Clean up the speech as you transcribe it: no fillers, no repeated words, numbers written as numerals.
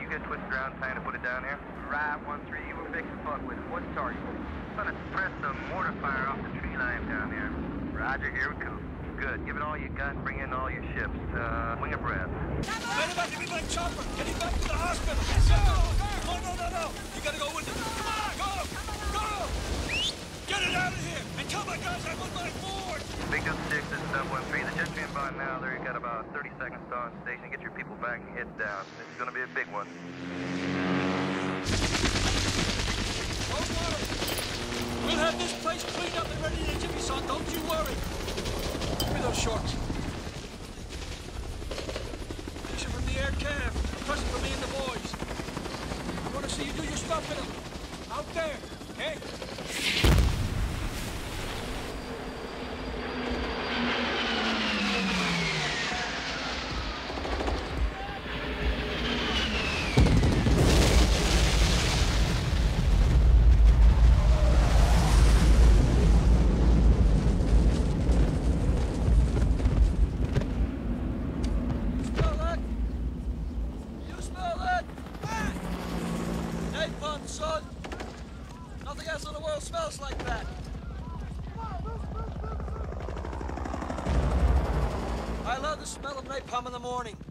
you get twisted around trying to put it down here? Right, 1-3, you were fixing to fuck with it. What's the target? I'm gonna suppress some mortar fire off the tree line down there. Roger, here we go. Good. Give it all you got and bring in all your ships. Wing abreast. Get him back to me like chopper. Get him back to the hospital. Go! No. You gotta go with him. Come on, go! Get it out of here! And tell my guys I'm on my board! Big Duke 6, this is Dub 1-3. The jet's inbound now. There, you got about 30 seconds to on station. Get your people back and head down. This is gonna be a big one. Don't worry. We'll have this place cleaned up and ready to Jimmy, son. Don't you worry. Give me those shorts. Picture from the air cam. A present for me and the boys. I want to see you do your stuff in them. Out there, okay? Son, nothing else in the world smells like that. I love the smell of napalm in the morning.